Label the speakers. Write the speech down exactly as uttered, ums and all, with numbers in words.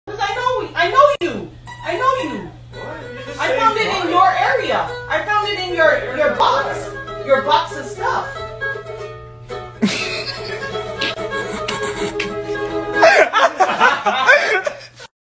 Speaker 1: Because I know, I know you. I know you.
Speaker 2: What? You just
Speaker 1: I
Speaker 2: saying
Speaker 1: found it
Speaker 2: fine.
Speaker 1: in your area. I found it in your your box. Your box is